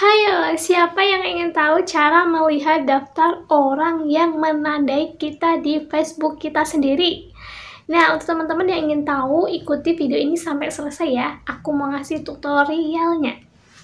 Hayo, siapa yang ingin tahu cara melihat daftar orang yang menandai kita di Facebook kita sendiri? Nah, untuk teman-teman yang ingin tahu, ikuti video ini sampai selesai ya. Aku mau ngasih tutorialnya.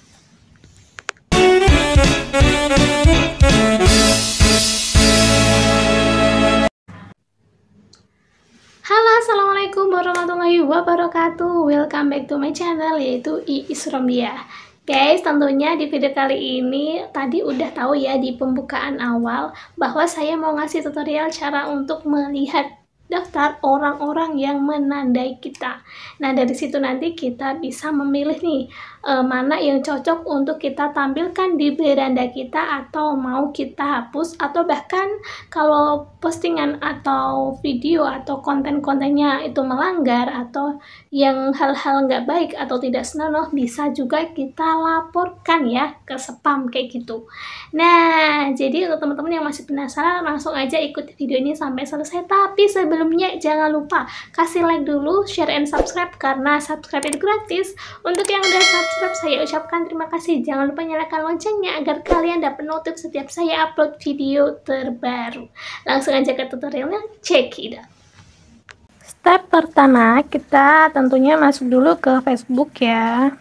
Halo, assalamualaikum warahmatullahi wabarakatuh. Welcome back to my channel, yaitu Iis Romdia. Guys, tentunya di video kali ini tadi udah tahu ya di pembukaan awal bahwa saya mau ngasih tutorial cara untuk melihat daftar orang-orang yang menandai kita. Nah, dari situ nanti kita bisa memilih nih mana yang cocok untuk kita tampilkan di beranda kita, atau mau kita hapus, atau bahkan kalau postingan atau video atau konten-kontennya itu melanggar atau yang hal-hal nggak baik atau tidak senonoh, bisa juga kita laporkan ya ke spam kayak gitu. Nah, jadi untuk teman-teman yang masih penasaran, langsung aja ikuti video ini sampai selesai. Tapi sebelumnya jangan lupa kasih like dulu, share and subscribe, karena subscribe itu gratis. Untuk yang udah subscribe, saya ucapkan terima kasih. Jangan lupa nyalakan loncengnya agar kalian dapat notif setiap saya upload video terbaru. Langsung aja ke tutorialnya, check it out. Step pertama, kita tentunya masuk dulu ke Facebook ya.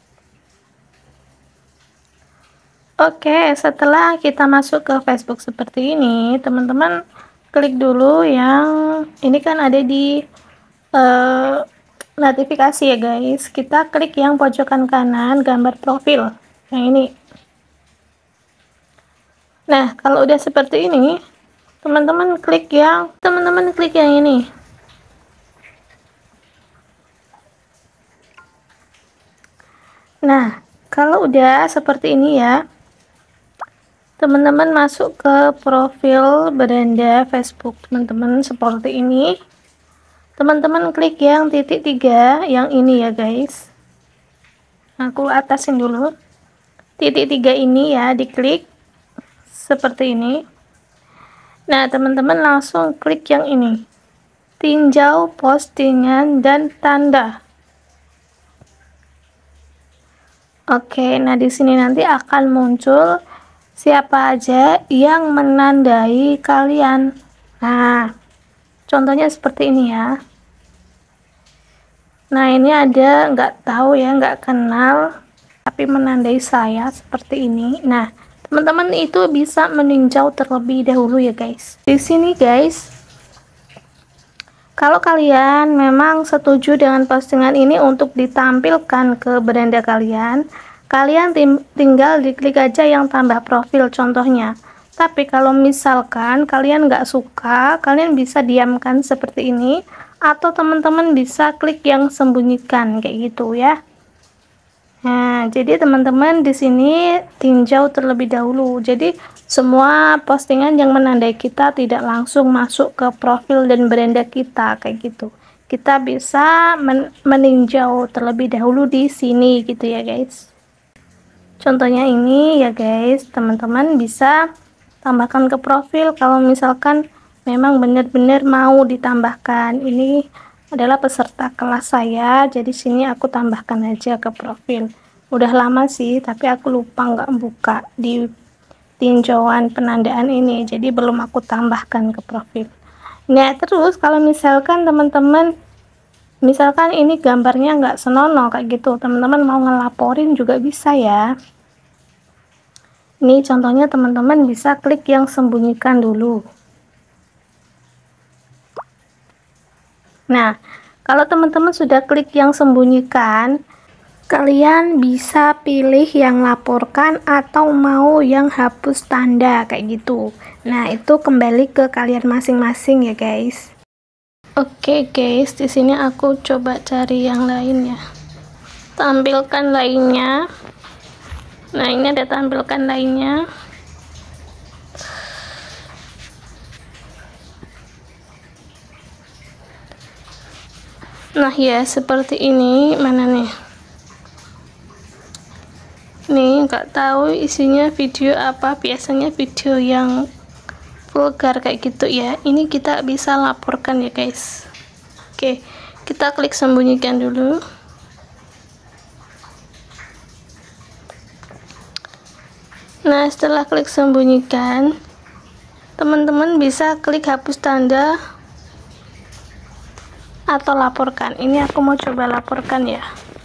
Oke, setelah kita masuk ke Facebook seperti ini, teman-teman klik dulu yang ini kan ada di notifikasi ya guys. Kita klik yang pojokan kanan gambar profil yang ini. Nah, kalau udah seperti ini, teman-teman klik yang ini. Nah, kalau udah seperti ini ya, teman-teman masuk ke profil beranda Facebook teman-teman seperti ini. Teman-teman klik yang titik 3 yang ini ya guys. Aku atasin dulu. Titik 3 ini ya, diklik seperti ini. Nah, teman-teman langsung klik yang ini. Tinjau postingan dan tanda. Oke, nah di sini nanti akan muncul siapa aja yang menandai kalian. Nah, contohnya seperti ini ya. Nah, ini ada nggak tahu ya, nggak kenal, tapi menandai saya seperti ini. Nah, teman-teman itu bisa meninjau terlebih dahulu ya guys. Di sini guys, kalau kalian memang setuju dengan postingan ini untuk ditampilkan ke beranda kalian, kalian tinggal diklik aja yang tambah profil contohnya. Tapi kalau misalkan kalian nggak suka, kalian bisa diamkan seperti ini, atau teman-teman bisa klik yang sembunyikan kayak gitu ya. Nah, jadi teman-teman di sini tinjau terlebih dahulu. Jadi semua postingan yang menandai kita tidak langsung masuk ke profil dan beranda kita kayak gitu. Kita bisa meninjau terlebih dahulu di sini gitu ya guys. Contohnya ini ya guys, teman-teman bisa tambahkan ke profil kalau misalkan memang benar-benar mau ditambahkan. Ini adalah peserta kelas saya, jadi sini aku tambahkan aja ke profil. Udah lama sih, tapi aku lupa nggak buka di tinjauan penandaan ini, jadi belum aku tambahkan ke profil. Nah, terus kalau misalkan teman-teman misalkan ini gambarnya nggak senonoh kayak gitu, teman-teman mau ngelaporin juga bisa ya. Ini contohnya, teman-teman bisa klik yang sembunyikan dulu. Nah, kalau teman-teman sudah klik yang sembunyikan, kalian bisa pilih yang laporkan atau mau yang hapus tanda kayak gitu. Nah, itu kembali ke kalian masing-masing ya guys. Oke guys, di sini aku coba cari yang lain ya. Tampilkan lainnya. Nah, ini ada tampilkan lainnya. Nah ya, seperti ini. Mana nih? Nih, nggak tahu isinya video apa. Biasanya video yang vulgar kayak gitu ya. Ini kita bisa laporkan ya guys. Oke, kita klik sembunyikan dulu. Nah, setelah klik sembunyikan, teman-teman bisa klik hapus tanda atau laporkan. Ini aku mau coba laporkan ya.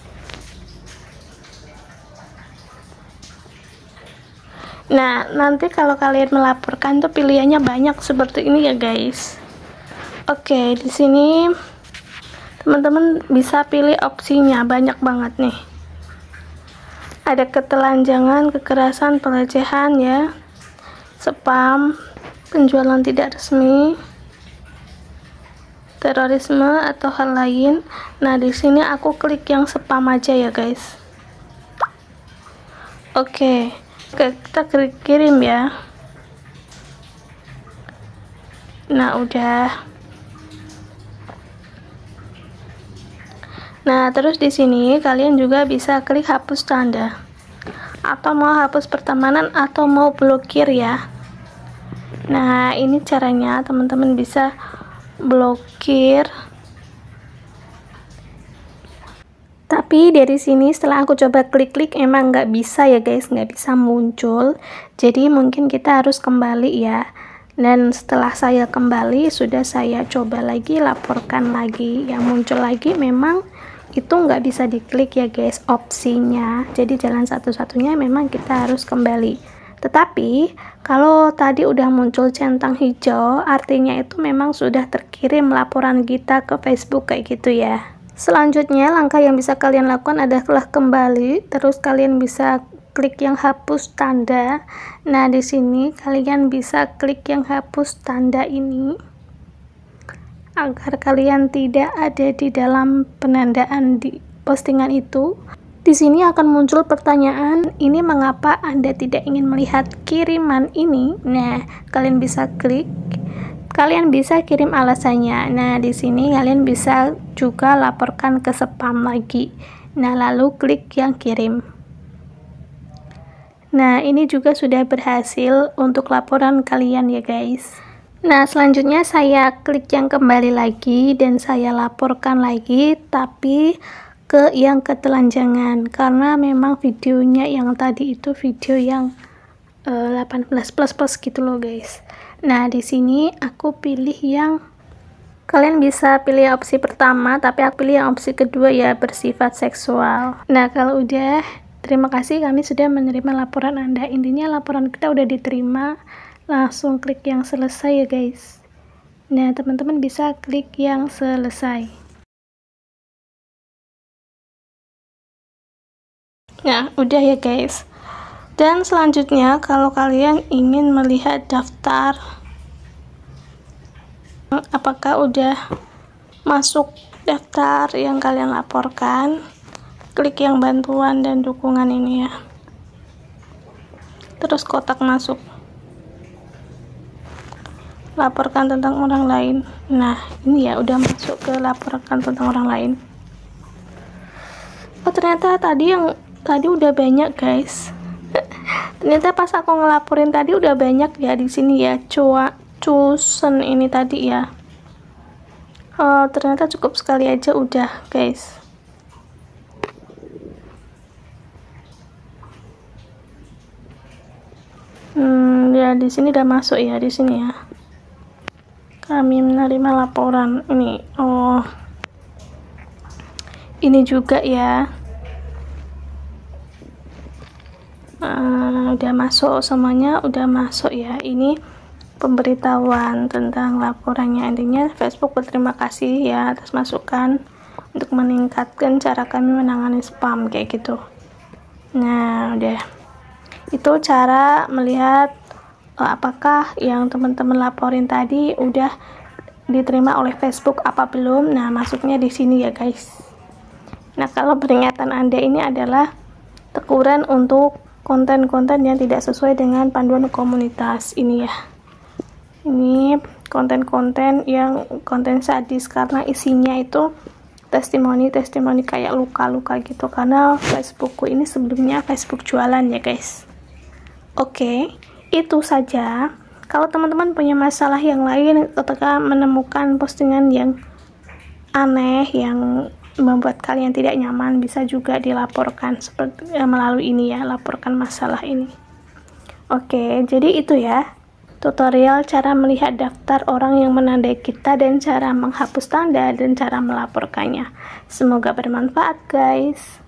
Nah, nanti kalau kalian melaporkan tuh pilihannya banyak seperti ini ya guys. Oke, di sini teman-teman bisa pilih opsinya, banyak banget nih. Ada ketelanjangan, kekerasan, pelecehan ya, spam, penjualan tidak resmi, terorisme atau hal lain. Nah, di sini aku klik yang spam aja ya guys. Oke, kita klik kirim ya. Nah, udah. Nah, terus di sini kalian juga bisa klik hapus tanda, atau mau hapus pertemanan atau mau blokir ya. Nah, ini caranya, teman-teman bisa blokir. Tapi dari sini setelah aku coba klik-klik emang nggak bisa ya guys, nggak bisa muncul. Jadi mungkin kita harus kembali ya. Dan setelah saya kembali, sudah saya coba lagi, laporkan lagi. Yang muncul lagi memang itu nggak bisa diklik ya guys opsinya. Jadi jalan satu-satunya memang kita harus kembali. Tetapi kalau tadi udah muncul centang hijau, artinya itu memang sudah terkirim laporan kita ke Facebook kayak gitu ya. Selanjutnya langkah yang bisa kalian lakukan adalah kembali, terus kalian bisa klik yang hapus tanda. Nah, di sini kalian bisa klik yang hapus tanda ini agar kalian tidak ada di dalam penandaan di postingan itu. Di sini akan muncul pertanyaan, ini mengapa Anda tidak ingin melihat kiriman ini? Nah, kalian bisa klik. Kalian bisa kirim alasannya. Nah, di sini kalian bisa juga laporkan ke spam lagi. Nah, lalu klik yang kirim. Nah, ini juga sudah berhasil untuk laporan kalian ya guys. Nah, selanjutnya saya klik yang kembali lagi dan saya laporkan lagi, tapi ke yang ketelanjangan, karena memang videonya yang tadi itu video yang 18+ gitu loh guys. Nah, di sini aku pilih yang, kalian bisa pilih opsi pertama, tapi aku pilih yang opsi kedua ya, bersifat seksual. Nah, kalau udah, terima kasih kami sudah menerima laporan Anda. Intinya laporan kita udah diterima, langsung klik yang selesai ya guys. Nah, teman-teman bisa klik yang selesai. Nah, udah ya guys. Dan selanjutnya kalau kalian ingin melihat daftar apakah udah masuk daftar yang kalian laporkan, klik yang bantuan dan dukungan ini ya, terus kotak masuk, laporkan tentang orang lain. Nah, ini ya udah masuk ke laporkan tentang orang lain. Oh, ternyata tadi udah banyak guys. Ternyata pas aku ngelaporin tadi udah banyak ya di sini ya, cusen ini tadi ya. Oh, ternyata cukup sekali aja udah guys. Ya di sini udah masuk ya, di sini ya. Kami menerima laporan ini. Oh, ini juga ya. Udah masuk semuanya, udah masuk ya. Ini pemberitahuan tentang laporannya. Intinya Facebook berterima kasih ya atas masukan untuk meningkatkan cara kami menangani spam kayak gitu. Nah, udah. Itu cara melihat apakah yang teman-teman laporin tadi udah diterima oleh Facebook apa belum. Nah, masuknya di sini ya guys. Nah, kalau peringatan Anda ini adalah teguran untuk konten-konten yang tidak sesuai dengan panduan komunitas ini ya. Ini konten-konten yang konten sadis, karena isinya itu testimoni kayak luka-luka gitu, karena Facebookku ini sebelumnya Facebook jualan ya guys. Oke, itu saja. Kalau teman-teman punya masalah yang lain ketika menemukan postingan yang aneh yang membuat kalian tidak nyaman, bisa juga dilaporkan seperti melalui ini ya, laporkan masalah ini. Oke, jadi itu ya tutorial cara melihat daftar orang yang menandai kita dan cara menghapus tanda dan cara melaporkannya. Semoga bermanfaat guys.